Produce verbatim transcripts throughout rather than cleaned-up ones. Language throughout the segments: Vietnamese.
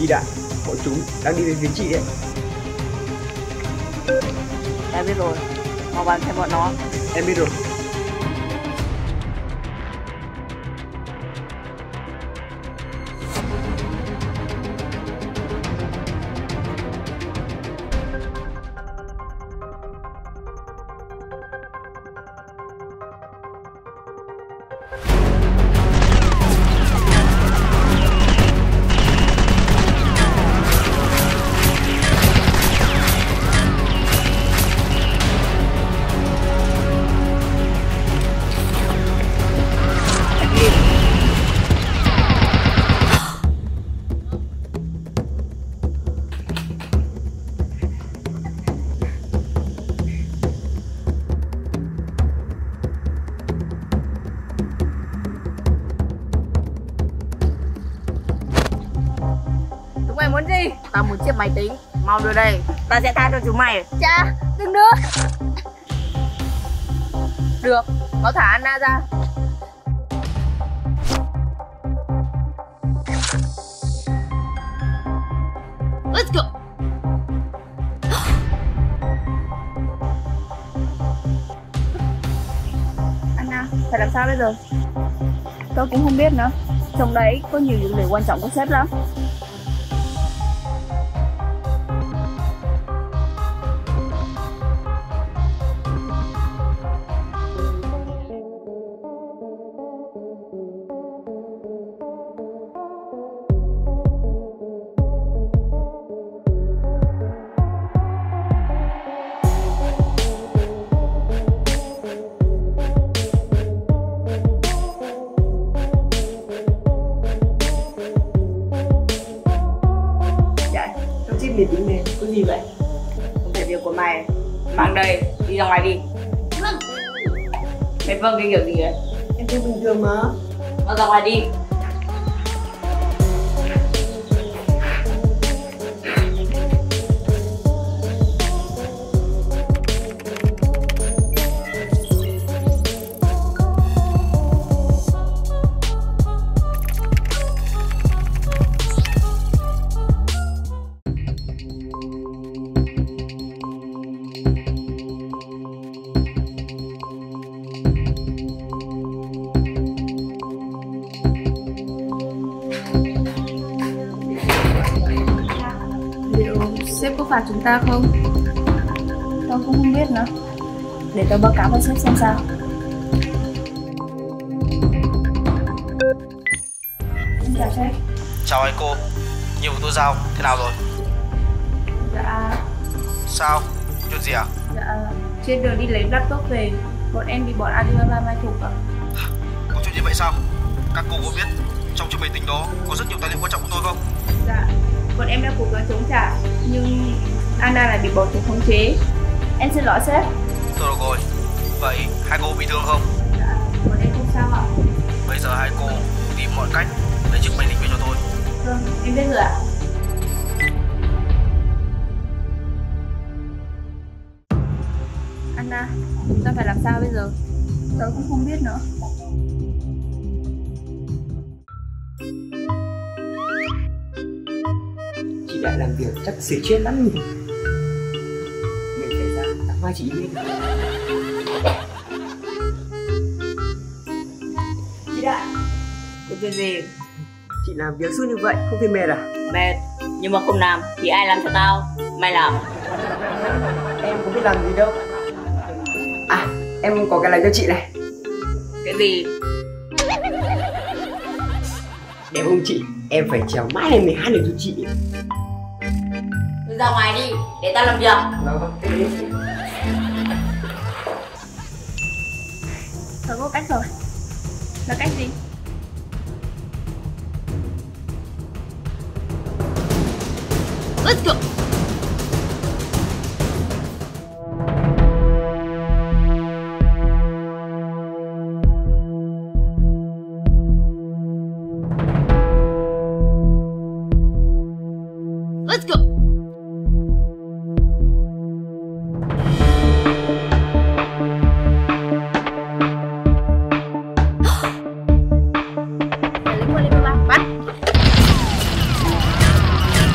Chị Đại, bọn chúng đang đi về phía chị đấy. Em biết rồi, mau bắn theo bọn nó. Em biết rồi. Chúng mày muốn gì? Tao muốn chiếc máy tính, mau đưa đây, tao sẽ tha cho chúng mày. Cha, đừng đưa. Được, có thả Anna ra. Let's go. Anna, phải làm sao bây giờ? Tôi cũng không biết nữa. Trong đấy có nhiều dữ liệu quan trọng của sếp lắm. Điện tính này có gì vậy? Không phải việc của mày. Mang đây, đi ra ngoài đi. Vâng. Mày vâng cái kiểu gì đấy? Em thấy bình thường mà. Mau ra ngoài đi. Sếp có phạt chúng ta không? Tao cũng không biết nữa. Để tao báo cáo với sếp xem sao. Em chào sếp. Chào anh cô. Nhiệm vụ tôi giao thế nào rồi? Dạ. Sao? Chuyện gì à? Dạ. Trên đường đi lấy laptop về, bọn em bị bọn Alibaba mai phục ạ. Có chuyện như vậy sao? Các cô có biết trong chiếc máy tính đó có rất nhiều tài liệu quan trọng của tôi không? Dạ. Bọn em đã cố gắng chống trả, nhưng Anna lại bị bọn chúng khống chế. Em xin lỗi sếp. Tôi được rồi. Vậy hai cô bị thương không? Dạ. Bọn em không sao ạ. Bây giờ hai cô tìm mọi cách lấy chiếc máy tính về cho tôi. Vâng, em biết rồi ạ. Anna, chúng ta phải làm sao bây giờ? Tớ cũng không biết nữa. Chị Đại làm việc chắc xỉu chết lắm nhỉ. Mình phải ra tặng hoa chị đi. Chị Đại, Có chuyện gì? chị làm việc suốt như vậy không thấy mệt à? Mệt, nhưng mà không làm thì ai làm cho tao? Mày làm. Em không biết làm gì đâu. À, em có cái này cho chị này. Cái gì? Em ôm chị, em phải trèo mãi lên mười hai để cho chị. Đi ra ngoài đi, để tao làm việc. Vâng, vâng, thế đi. Tớ có cách rồi. Là cách gì? Let's go. Let's go. Lính Alibaba bắt.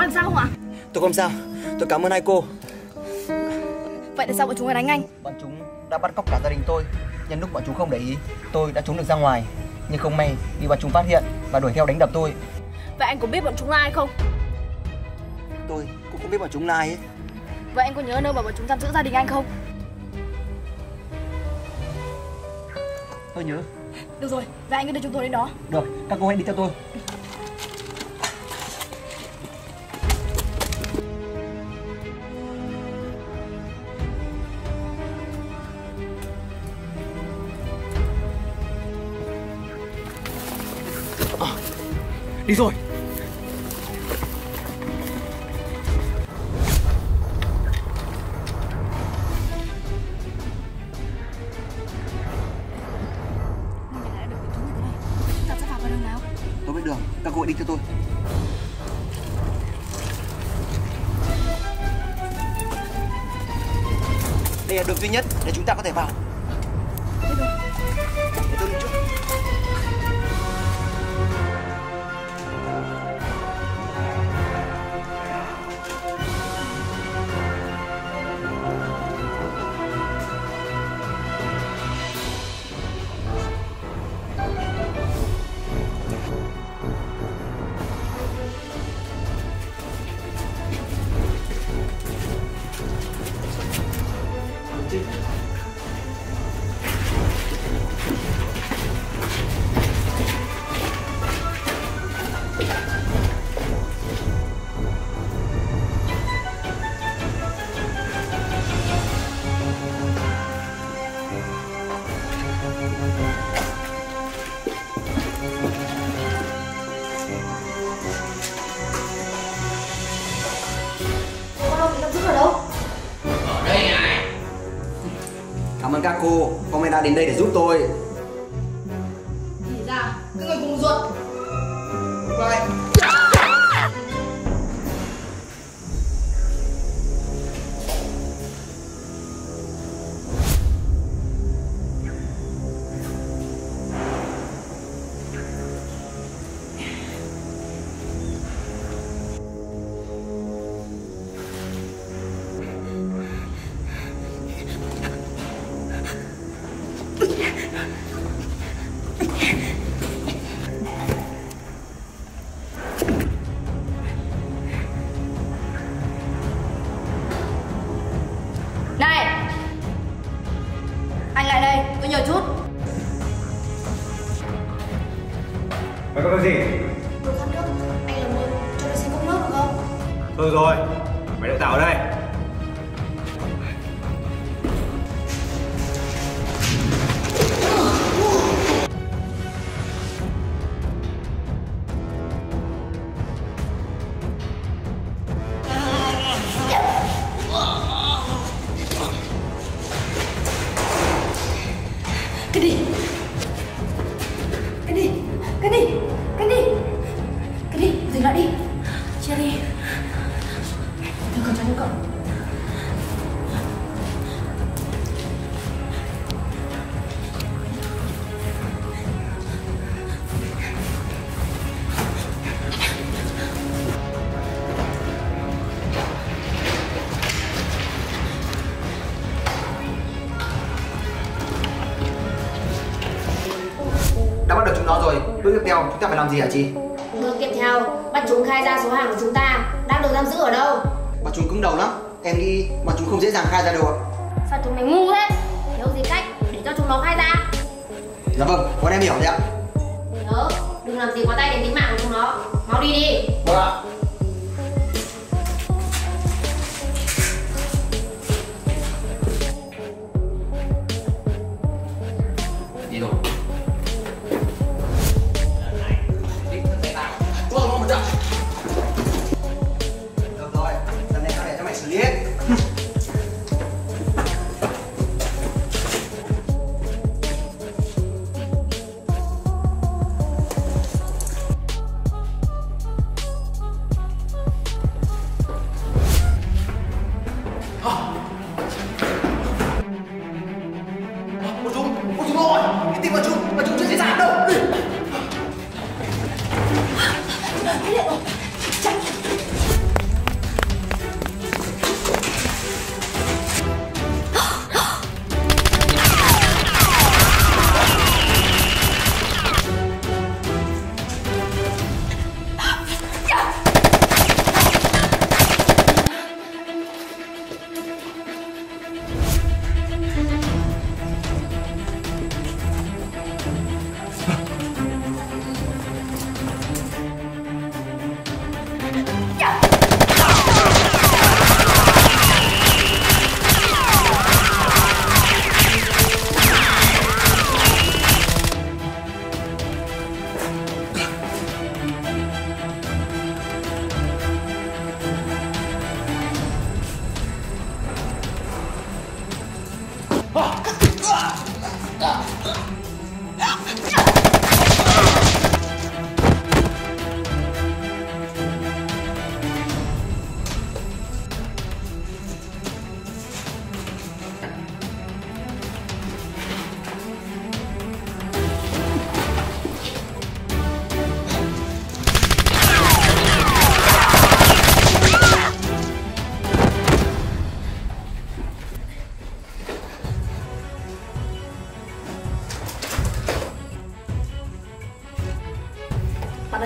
có làm sao không ạ? Tôi không sao, tôi cảm ơn hai cô. Vậy tại sao bọn chúng lại đánh anh? Bọn chúng đã bắt cóc cả gia đình tôi. Nhân lúc bọn chúng không để ý, tôi đã trốn được ra ngoài. Nhưng không may bị bọn chúng phát hiện và đuổi theo đánh đập tôi. Vậy anh có biết bọn chúng là ai không? Tôi cũng không biết bọn chúng là ai ấy. Vậy anh có nhớ nơi mà bọn chúng giam giữ gia đình anh không? Tôi nhớ. Được rồi, vậy anh cứ đưa chúng tôi đến đó. Được, các cô hãy đi theo tôi. À, đi rồi. Tôi biết đường, các cô hãy đi theo tôi. Đây là đường duy nhất để chúng ta có thể vào. Để tôi đi trước. Cảm ơn các cô, hôm nay đã đến đây để giúp tôi. Thì ra, các người cùng ruột. Vậy. Này! Anh lại đây, tôi nhờ chút. Mày có việc gì? Tôi khát nước, anh làm ơn cho tôi xin cốc nước được không? Thôi rồi, mày đợi tao ở đây. Cái gì? Cái gì? Cái gì? Cái gì? Cái gì? Dừng lại đi. Chia đi. Đưa cậu cho đưa cậu. Đã bắt được chúng nó rồi, bước tiếp theo chúng ta phải làm gì hả chị? Bước tiếp theo, bắt chúng khai ra số hàng của chúng ta đang được giam giữ ở đâu. Bọn chúng cứng đầu lắm, em nghĩ bọn chúng không dễ dàng khai ra đâu ạ. Sao chúng mày ngu thế? Thiếu gì cách để cho chúng nó khai ra. Dạ vâng, bọn em hiểu đấy ạ. Nhớ, đừng làm gì quá tay đến tính mạng của chúng nó. Mau đi đi. Vâng ạ. Đi rồi. Được rồi, lần này tao để cho mày xử lý hết.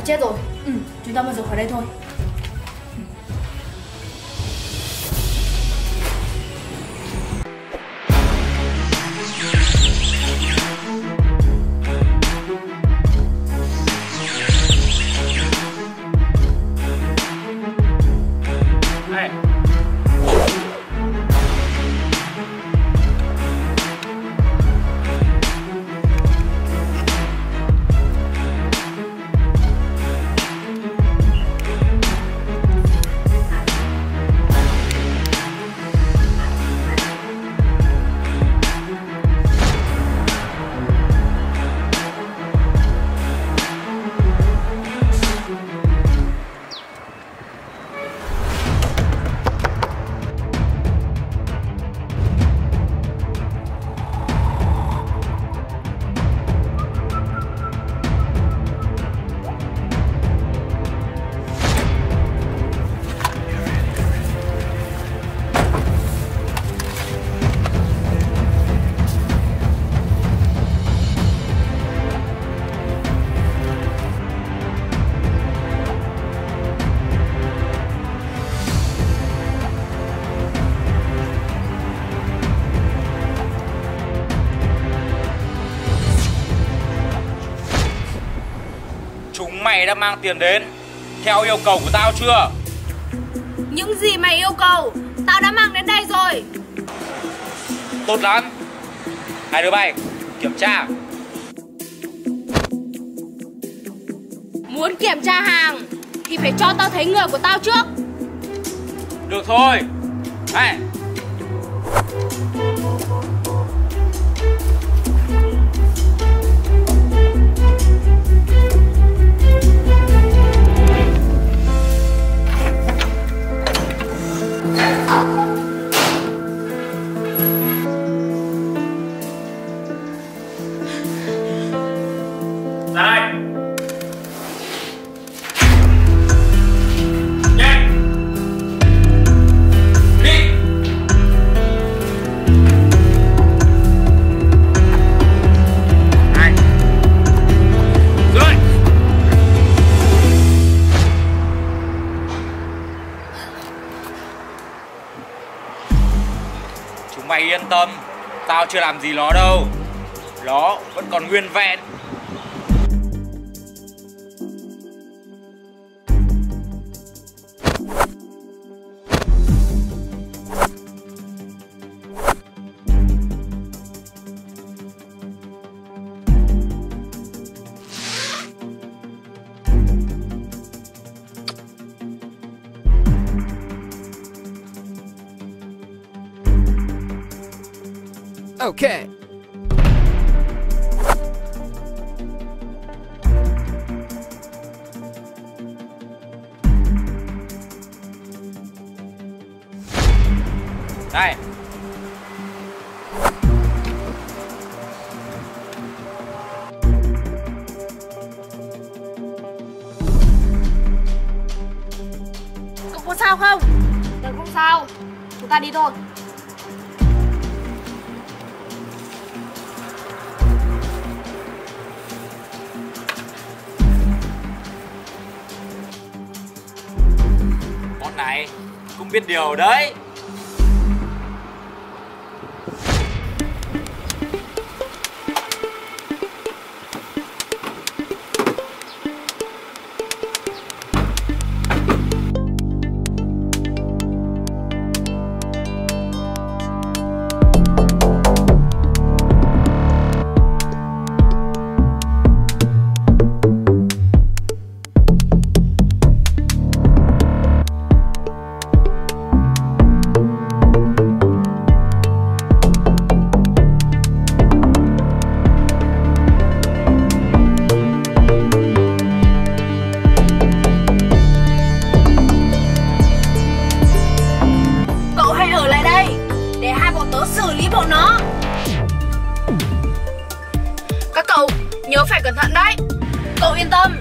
chết rồi. Ừ, chúng ta mau rời khỏi đây thôi. Này. Chúng mày đã mang tiền đến theo yêu cầu của tao chưa? Những gì mày yêu cầu tao đã mang đến đây rồi. Tốt lắm. Hai đứa bay kiểm tra. Muốn kiểm tra hàng thì phải cho tao thấy người của tao trước. Được thôi. Này. Ra đây. Nhanh. Đi. Này. Rồi. Chúng mày yên tâm, tao chưa làm gì nó đâu. Nó vẫn còn nguyên vẹn. Okay. Đây. Cậu có sao không? Tớ không sao. Chúng ta đi thôi. Bọn này cũng biết điều đấy. Nhớ phải cẩn thận đấy. Cậu yên tâm.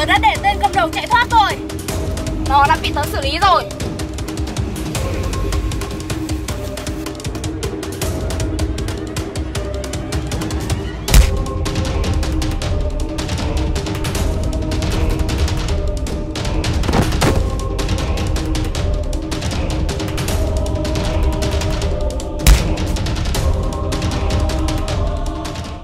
đã để tên cầm đầu chạy thoát rồi. Nó đã bị tớ xử lý rồi.